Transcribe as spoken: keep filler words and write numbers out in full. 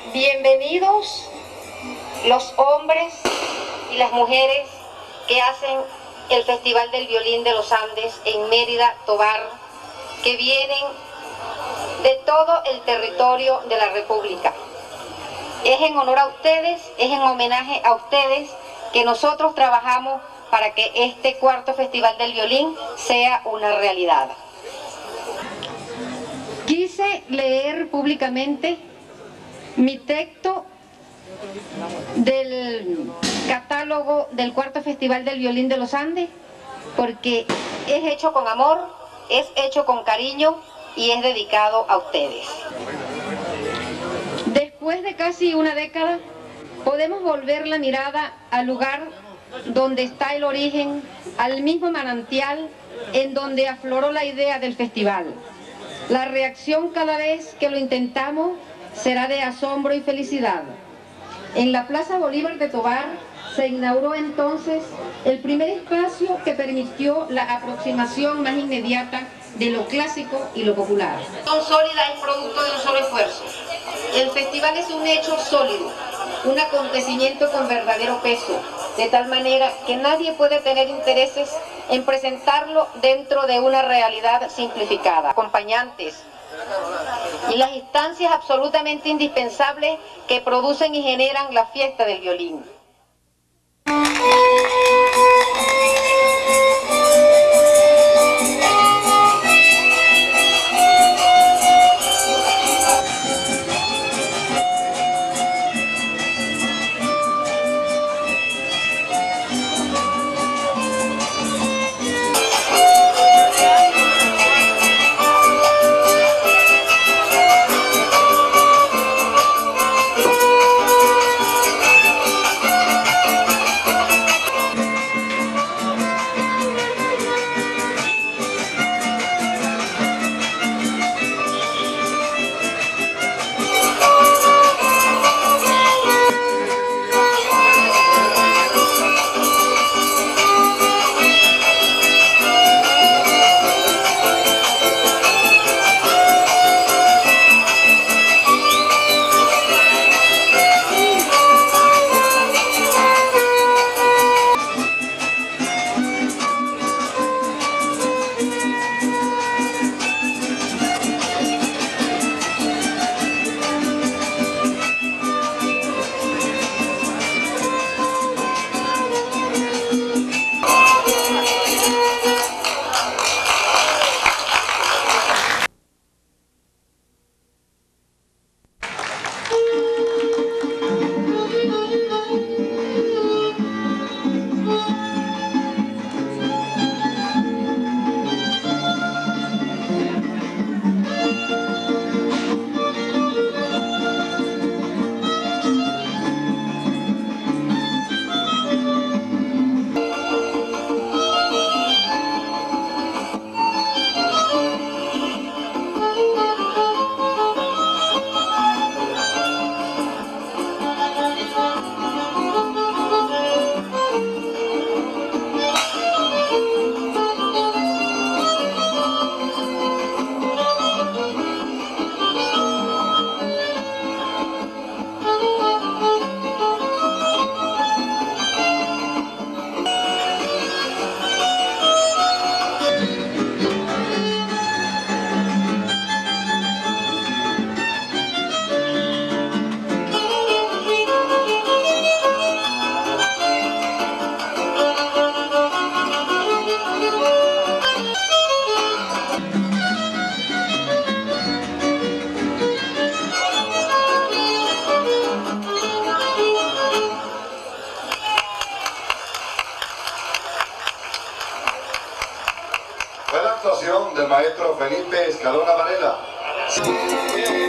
Bienvenidos los hombres y las mujeres que hacen el Festival del Violín de los Andes en Mérida, Tovar, que vienen de todo el territorio de la República. Es en honor a ustedes, es en homenaje a ustedes que nosotros trabajamos para que este cuarto Festival del Violín sea una realidad. Quise leer públicamente mi texto del catálogo del cuarto Festival del Violín de los Andes, porque es hecho con amor, es hecho con cariño y es dedicado a ustedes. Después de casi una década, podemos volver la mirada al lugar donde está el origen, al mismo manantial en donde afloró la idea del festival. La reacción cada vez que lo intentamos será de asombro y felicidad. En la Plaza Bolívar de Tovar se inauguró entonces el primer espacio que permitió la aproximación más inmediata de lo clásico y lo popular. Son sólida es producto de un solo esfuerzo. El festival es un hecho sólido, un acontecimiento con verdadero peso, de tal manera que nadie puede tener intereses en presentarlo dentro de una realidad simplificada. Acompañantes y las instancias absolutamente indispensables que producen y generan la fiesta del violín. Fue la actuación del maestro Felipe Escalona Varela.